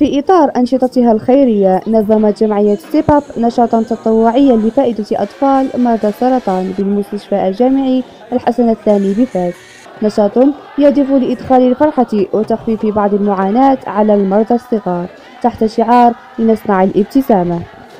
في إطار أنشطتها الخيرية نظمت جمعية ستيب أب نشاطا تطوعيا لفائدة أطفال مرضى السرطان بالمستشفى الجامعي الحسن الثاني بفاس. نشاط يهدف لإدخال الفرحة وتخفيف بعض المعاناة على المرضى الصغار تحت شعار لنصنع الابتسامة.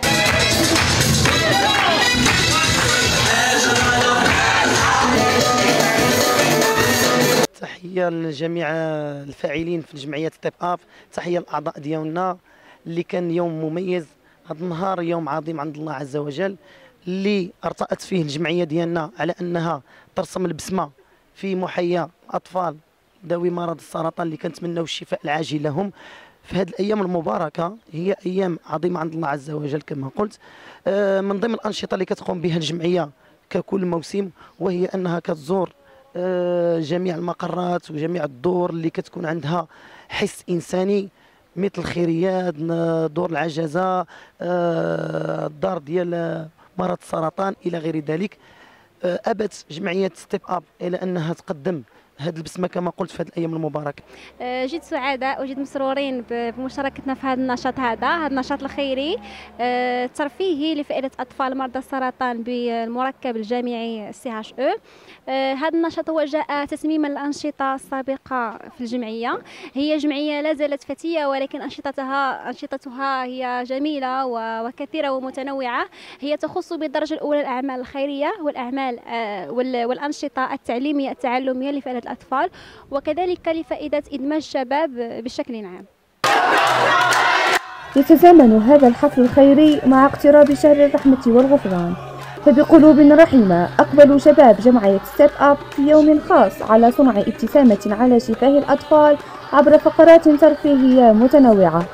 تحية لجميع الفاعلين في جمعية ستيب اب، تحية للأعضاء ديالنا اللي كان يوم مميز. هذا النهار يوم عظيم عند الله عز وجل اللي ارتأت فيه الجمعية ديالنا على أنها ترسم البسمة في محيا أطفال ذوي مرض السرطان اللي كنتمناو الشفاء العاجل لهم في هذه الأيام المباركة. هي أيام عظيمة عند الله عز وجل كما قلت. من ضمن الأنشطة اللي كتقوم بها الجمعية ككل موسم وهي أنها كتزور جميع المقرات وجميع الدور اللي كتكون عندها حس إنساني، مثل الخيريات، دور العجزة، الدار ديال مرض السرطان إلى غير ذلك. أبت جمعية ستيب أب إلى أنها تقدم هذه البسمة كما قلت في هذه الأيام المباركة. جد سعداء وجد مسرورين بمشاركتنا في هذا النشاط، هذا النشاط الخيري الترفيهي لفائدة أطفال مرضى السرطان بالمركب الجامعي CHE. هذا النشاط هو جاء تتميما للأنشطة السابقة في الجمعية. هي جمعية لا زالت فتية ولكن أنشطتها هي جميلة وكثيرة ومتنوعة. هي تخص بالدرجة الأولى الأعمال الخيرية والأعمال والأنشطة التعليمية التعلمية لفائدة الأطفال وكذلك لفائدة إدماج الشباب بشكل عام. يتزامن هذا الحفل الخيري مع اقتراب شهر الرحمة والغفران، فبقلوب رحيمة أقبلوا شباب جمعية ستيب أب في يوم خاص على صنع ابتسامة على شفاه الأطفال عبر فقرات ترفيهية متنوعة.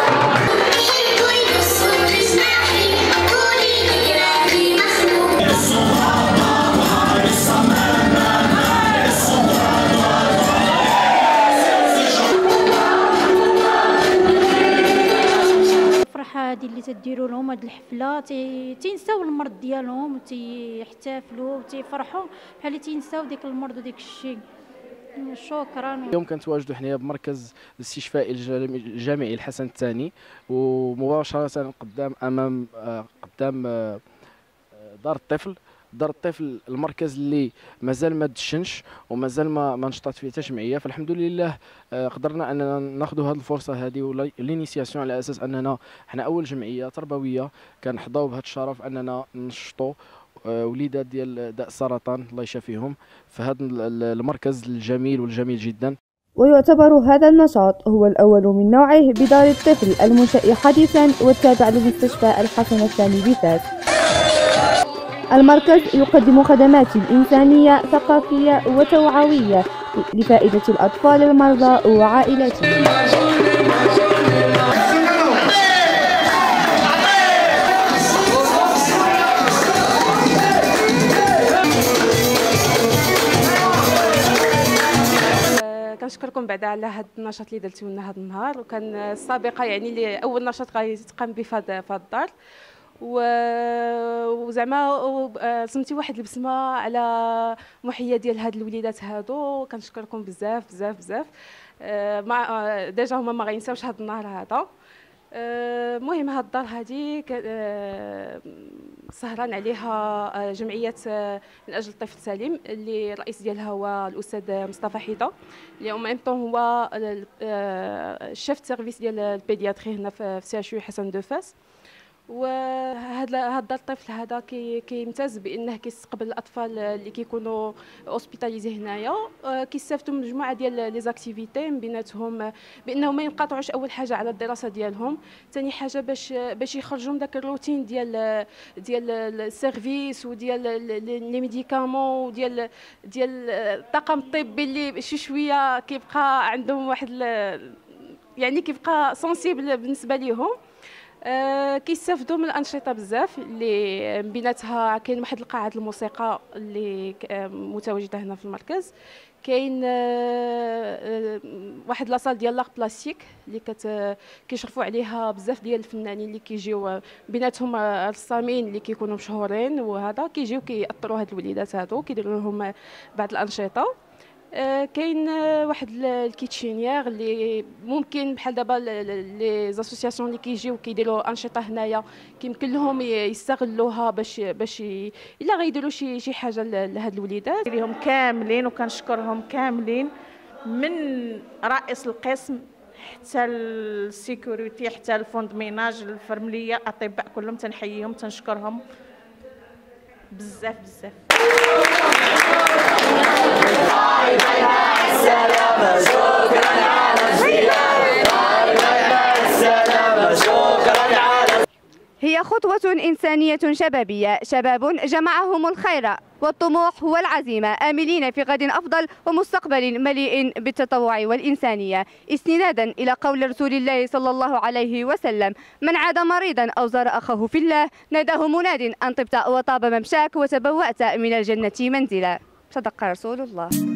هذه اللي تديروا لهم هذه الحفله تينساو المرض ديالهم وتيحتفلوا وتيفرحوا بحال اللي تينساو ديك المرض وديك الشيء. شكرا. اليوم كنتواجدوا حنايا بمركز الاستشفائي الجامعي الحسن الثاني ومباشره قدام دار الطفل. دار الطفل المركز اللي مازال ما دشنش ومازال ما نشطات فيه حتى جمعيه، فالحمد لله قدرنا اننا ناخذوا هذه الفرصه هذه والانيسياسيون على اساس اننا حنا اول جمعيه تربويه كنحظاو بهذا الشرف اننا نشطوا وليدات ديال داء السرطان الله يشافيهم في هذا المركز الجميل والجميل جدا. ويعتبر هذا النشاط هو الأول من نوعه بدار الطفل المنشأ حديثا والتابع لمستشفى الحسن الثاني بفاس. المركز يقدم خدمات إنسانية ثقافية وتوعوية لفائدة الأطفال المرضى وعائلاتهم. كنشكركم بعدا على هذا النشاط اللي درتو لنا هذا النهار، وكان السابقه يعني اللي اول نشاط غيتقام به في هذا الدار، وزعما رسمتي واحد البسمه على محيه ديال هاد الوليدات هادو. كنشكركم بزاف بزاف بزاف. مع ديجا هما ما غينساوش هاد النهار هذا. المهم هاد الدار هادي سهران عليها جمعيه من اجل الطفل السليم اللي الرئيس ديالها هو الاستاذ مصطفى حيطه اللي اون ميم طون هو الشيف سيرفيس ديال البيدياتري هنا في CHU حسن دو فاس. وهذا الطفل هذا كيمتاز بانه كيستقبل الاطفال اللي كيكونوا اوسبيتاليزي هنايا، كيستافدوا من مجموعه ديال لي زاكتيفيتي من بيناتهم بانهم ما ينقطعوش اول حاجه على الدراسه ديالهم، ثاني حاجه باش يخرجوا من داك الروتين ديال السيرفيس وديال لي ميديكامون وديال الطاقم الطبي اللي شي شويه كيبقى عندهم واحد يعني كيبقى سونسيبل بالنسبه ليهم. كيستافدوا من الانشطه بزاف اللي من بيناتها كاين واحد القاعه الموسيقى اللي متواجده هنا في المركز، كاين واحد لاصال ديال لاغ بلاستيك اللي كيشرفوا عليها بزاف ديال الفنانين اللي كيجيو بيناتهم الرسامين اللي كيكونوا مشهورين، وهذا كيجيو كيأطروا هاد الوليدات هادو كيديروا لهم بعض الانشطه. كاين واحد الكيتشينيير اللي ممكن بحال دابا لي زاسوسياسيون اللي كيجيو كيديروا انشطه هنايا كيمكن لهم يستغلوها باش الا غيديروا شي حاجه لهاد الوليدات. ليهم كاملين وكنشكرهم كاملين من رئيس القسم حتى السيكوريتي حتى الفوند ميناج الفرمليه الاطباء كلهم تنحييهم تنشكرهم بزاف بزاف. هي خطوة إنسانية شبابية، شباب جمعهم الخير والطموح والعزيمة، آملين في غد أفضل ومستقبل مليء بالتطوع والإنسانية، استنادا إلى قول رسول الله صلى الله عليه وسلم: من عاد مريضا أو زار أخاه في الله ناداه مناد أن طبت وطاب ممشاك وتبوأت من الجنة منزلا. صدق رسول الله.